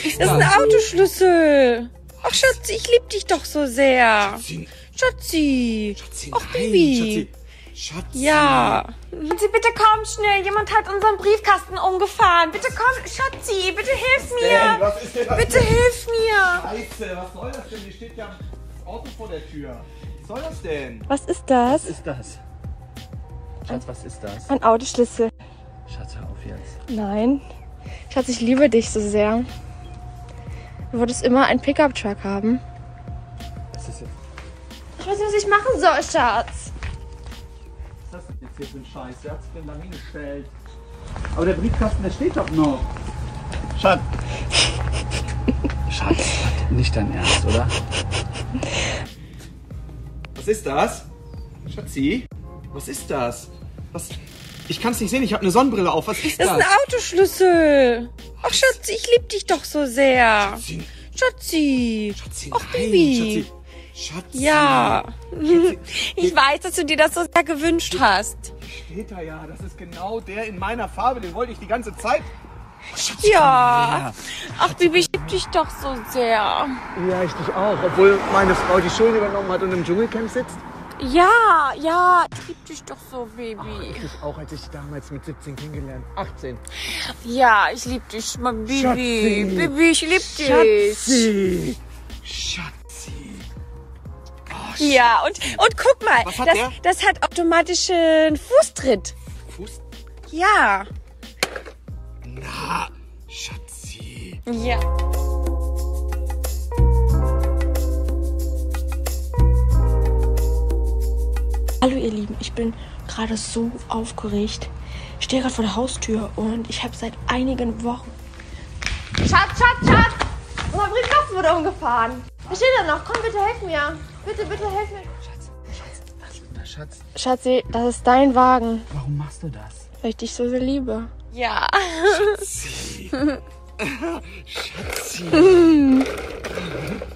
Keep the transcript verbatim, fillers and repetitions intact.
ist das? Das ist ein Autoschlüssel. Ach, Schatzi, ich liebe dich doch so sehr. Schatzi. Schatzi. Schatzi, Ach, nein. Baby. Schatzi. Schatzi. Ja. Schatzi, bitte komm schnell. Jemand hat unseren Briefkasten umgefahren. Bitte komm, Schatzi. Bitte hilf mir. Was ist denn das? Bitte hilf mir. Scheiße, was soll das denn? Hier steht ja das Auto vor der Tür. Was soll das denn? Was ist das? Was ist das? Schatz, was ist das? Ein Autoschlüssel. Schatz, hör auf jetzt. Nein. Schatz, ich liebe dich so sehr. Du wolltest immer einen Pickup-Truck haben. Was ist jetzt? Ich weiß nicht, was ich machen soll, Schatz. Was ist das jetzt hier für ein Scheiß? Wer hat sich denn da hingestellt? Aber der Briefkasten, der steht doch noch. Schatz. Schatz, nicht dein Ernst, oder? Was ist das? Schatzi? Was ist das? Was? Ich kann es nicht sehen, ich habe eine Sonnenbrille auf. Was ist das? Das ist ein Autoschlüssel. Ach, Schatzi, ich liebe dich doch so sehr. Schatzi. Schatzi. Schatzi, Ach, nein. Baby. Schatzi. Schatzi. Ja. Schatzi. Ich weiß, dass du dir das so sehr gewünscht hast. Steht da ja, das ist genau der in meiner Farbe, den wollte ich die ganze Zeit. Schatzi, Ja. Ach, Baby, ich liebe dich doch so sehr. Ja, ich dich auch, obwohl meine Frau die Schule übernommen hat und im Dschungelcamp sitzt. Ja, ja, ich liebe dich doch so, Baby. Ich auch, als ich dich damals mit siebzehn kennengelernt. achtzehn. Ja, ich liebe dich, mein Baby. Schatzi. Baby, ich liebe dich. Schatzi. Schatzi. Oh, Ja, und, und guck mal, Was hat das, der? das hat automatischen Fußtritt. Fuß? Ja. Na, Schatzi. Ja. Hallo ihr Lieben, ich bin gerade so aufgeregt. Ich stehe gerade vor der Haustür und ich habe seit einigen Wochen... Schatz, Schatz, Schatz! Unser Briefkasten wurde umgefahren. Was steht da noch? Komm, bitte helf mir. Bitte, bitte helf mir. Schatz, Schatz, was, Schatz, Schatzi, das ist dein Wagen, warum machst du das? weil ich dich so sehr liebe. Ja. Schatzi. Schatzi.